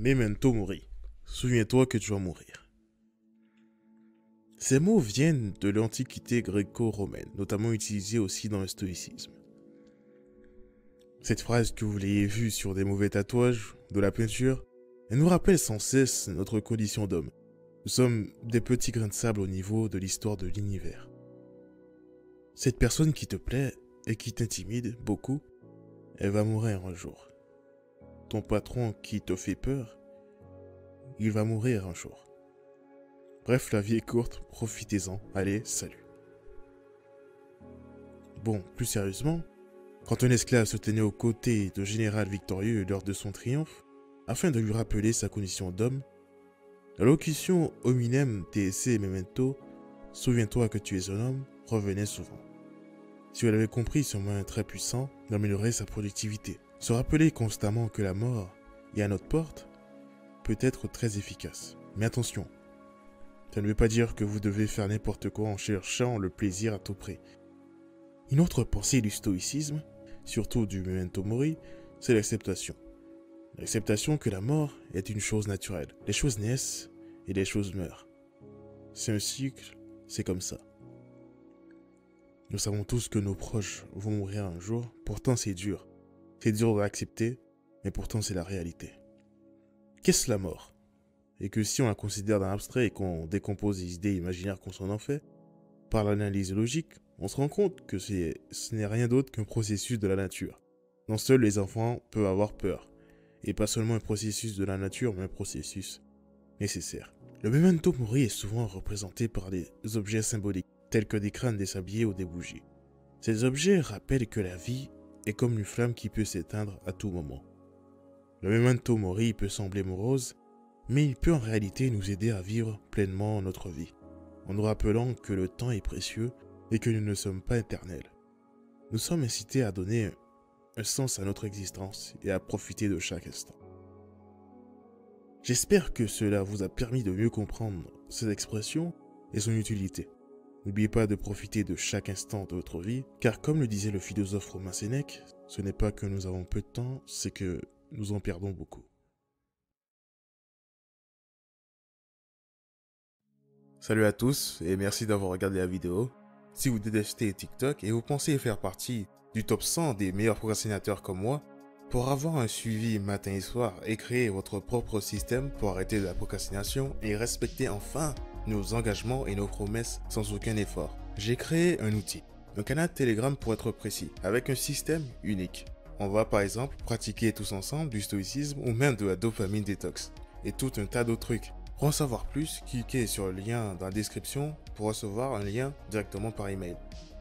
Memento mori. Souviens-toi que tu vas mourir. Ces mots viennent de l'Antiquité gréco-romaine, notamment utilisés aussi dans le stoïcisme. Cette phrase que vous l'ayez vue sur des mauvais tatouages, de la peinture, elle nous rappelle sans cesse notre condition d'homme. Nous sommes des petits grains de sable au niveau de l'histoire de l'univers. Cette personne qui te plaît et qui t'intimide beaucoup, elle va mourir un jour. Ton patron qui te fait peur, il va mourir un jour. Bref, la vie est courte, profitez-en. Allez, salut. Bon, plus sérieusement, quand un esclave se tenait aux côtés de général victorieux lors de son triomphe, afin de lui rappeler sa condition d'homme, la locution hominem te esse memento, souviens-toi que tu es un homme, revenait souvent. Si elle avait compris ce moyen très puissant d'améliorer sa productivité, se rappeler constamment que la mort est à notre porte peut être très efficace. Mais attention, ça ne veut pas dire que vous devez faire n'importe quoi en cherchant le plaisir à tout prix. Une autre pensée du stoïcisme, surtout du memento mori, c'est l'acceptation. L'acceptation que la mort est une chose naturelle. Les choses naissent et les choses meurent. C'est un cycle, c'est comme ça. Nous savons tous que nos proches vont mourir un jour, pourtant c'est dur. C'est dur de l'accepter, mais pourtant c'est la réalité. Qu'est-ce la mort? Et que si on la considère dans l'abstrait et qu'on décompose les idées imaginaires qu'on s'en en fait, par l'analyse logique, on se rend compte que ce n'est rien d'autre qu'un processus de la nature, dont seuls les enfants peuvent avoir peur. Et pas seulement un processus de la nature, mais un processus nécessaire. Le memento mori est souvent représenté par des objets symboliques, tels que des crânes, des sabliers ou des bougies. Ces objets rappellent que la vie est comme une flamme qui peut s'éteindre à tout moment. Le memento mori peut sembler morose, mais il peut en réalité nous aider à vivre pleinement notre vie, en nous rappelant que le temps est précieux et que nous ne sommes pas éternels. Nous sommes incités à donner un sens à notre existence et à profiter de chaque instant. J'espère que cela vous a permis de mieux comprendre cette expression et son utilité. N'oubliez pas de profiter de chaque instant de votre vie, car comme le disait le philosophe Romain Sénèque, ce n'est pas que nous avons peu de temps, c'est que nous en perdons beaucoup. Salut à tous et merci d'avoir regardé la vidéo. Si vous détestez TikTok et vous pensez faire partie du top 100 des meilleurs procrastinateurs comme moi, pour avoir un suivi matin et soir et créer votre propre système pour arrêter la procrastination et respecter enfin nos engagements et nos promesses sans aucun effort, j'ai créé un outil, un canal Telegram pour être précis, avec un système unique. On va par exemple pratiquer tous ensemble du stoïcisme ou même de la dopamine détox et tout un tas d'autres trucs. Pour en savoir plus, cliquez sur le lien dans la description pour recevoir un lien directement par email.